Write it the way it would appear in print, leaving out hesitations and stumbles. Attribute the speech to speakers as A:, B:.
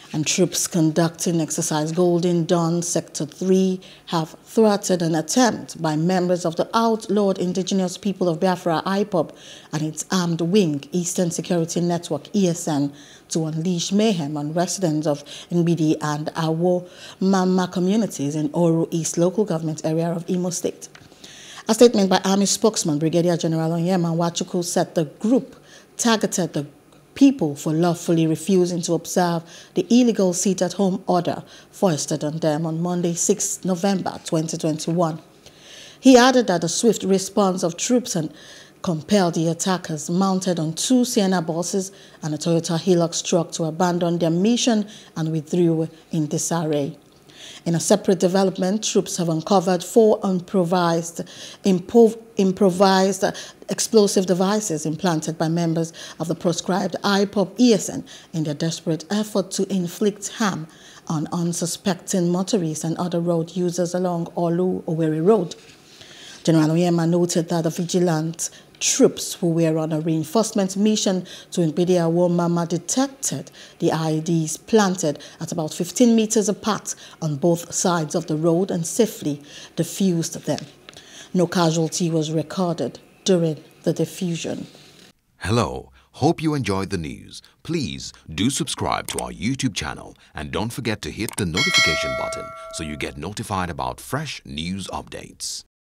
A: And troops conducting exercise Golden Dawn Sector 3 have thwarted an attempt by members of the outlawed indigenous people of Biafra IPOB and its armed wing, Eastern Security Network ESN, to unleash mayhem on residents of Ngbidi and Awo Mama communities in Oru East local government area of Imo State. A statement by Army spokesman Brigadier General Onyema Nwachukwu said the group targeted the people for lawfully refusing to observe the illegal sit-at-home order foisted on them on Monday, 6 November 2021. He added that the swift response of troops and compelled the attackers mounted on 2 Sienna buses and a Toyota Hilux truck to abandon their mission and withdrew in disarray. In a separate development, troops have uncovered 4 improvised explosive devices implanted by members of the proscribed IPOB ESN in their desperate effort to inflict harm on unsuspecting motorists and other road users along Olu-Owerri Road. General Onyema noted that the vigilant troops who were on a reinforcement mission to Ngbidi Awo Mama detected the IEDs planted at about 15 meters apart on both sides of the road and safely defused them. No casualty was recorded during the diffusion.
B: Hello, hope you enjoyed the news. Please do subscribe to our YouTube channel and don't forget to hit the notification button so you get notified about fresh news updates.